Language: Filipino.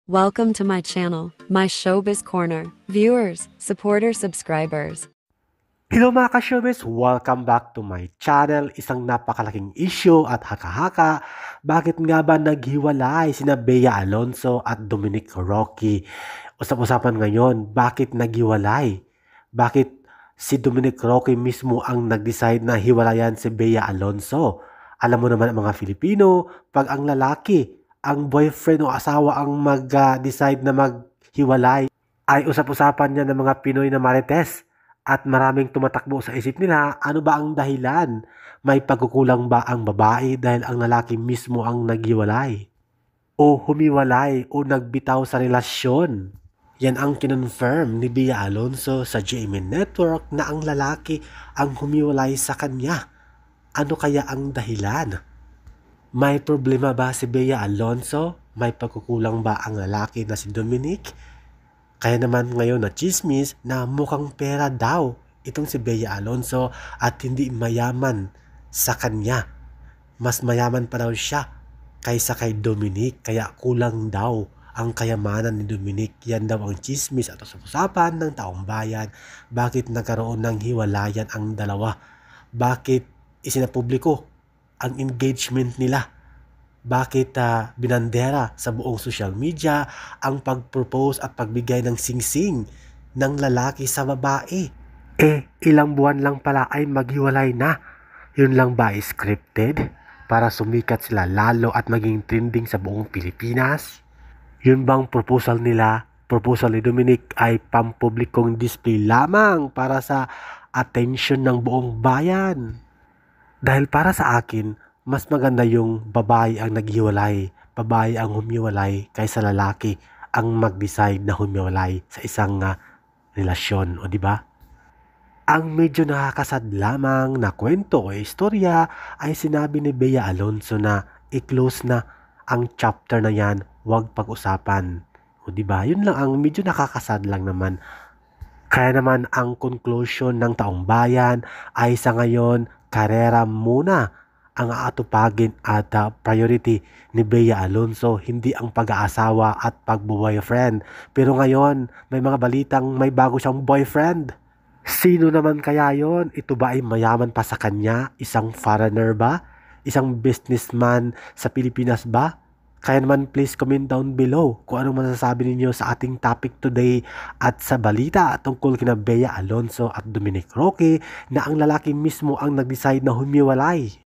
Welcome to my channel, my Showbiz Corner. Viewers, supporters, subscribers. Hello mga ka-showbiz! Welcome back to my channel. Isang napakalaking issue at haka-haka. Bakit nga ba naghiwalay sina Bea Alonzo at Dominic Roque? Usap-usapan ngayon, bakit naghiwalay? Bakit si Dominic Roque mismo ang nag-decide na hiwalayan si Bea Alonzo? Alam mo naman ang mga Filipino, pag ang lalaki, ang boyfriend o asawa ang mag-decide na maghiwalay, ay usap-usapan niya ng mga Pinoy na marites. At maraming tumatakbo sa isip nila, ano ba ang dahilan? May pagkukulang ba ang babae dahil ang lalaki mismo ang naghiwalay? O humiwalay o nagbitaw sa relasyon? Yan ang kinonfirm ni Bea Alonzo sa GMA Network na ang lalaki ang humiwalay sa kanya. Ano kaya ang dahilan? May problema ba si Bea Alonzo? May pagkukulang ba ang lalaki na si Dominic? Kaya naman ngayon na chismis na mukhang pera daw itong si Bea Alonzo at hindi mayaman sa kanya. Mas mayaman pa daw siya kaysa kay Dominic, kaya kulang daw ang kayamanan ni Dominic. Yan daw ang chismis at usapan ng taong bayan. Bakit nagkaroon ng hiwalayan ang dalawa? Bakit isinapubliko ang engagement nila? Bakit binandera sa buong social media ang pag-propose at pagbigay ng singsing ng lalaki sa babae? Ilang buwan lang pala ay maghiwalay na. Yun lang ba scripted? Para sumikat sila lalo at maging trending sa buong Pilipinas? Yun bang proposal nila, proposal ni Dominic ay pampublikong display lamang para sa attention ng buong bayan? Dahil para sa akin, mas maganda yung babae ang naghiwalay, babae ang humiwalay kaysa lalaki ang mag-decide na humiwalay sa isang relasyon, o di ba? Ang medyo nakakasad lamang na kwento o istorya ay sinabi ni Bea Alonzo na i-close na ang chapter na yan, huwag pag-usapan. O di ba? Yun lang ang medyo nakakasad lang naman. Kaya naman ang conclusion ng taong bayan ay sa ngayon, karera muna ang aatupagin at priority ni Bea Alonzo, hindi ang pag-aasawa at pag-boyfriend. Pero ngayon, may mga balitang may bago siyang boyfriend. Sino naman kaya yon? Ito ba ay mayaman pa sa kanya? Isang foreigner ba? Isang businessman sa Pilipinas ba? Kaya naman please comment down below kung anong masasabi ninyo sa ating topic today at sa balita tungkol kina Bea Alonzo at Dominic Roque na ang lalaki mismo ang nag-decide na humiwalay.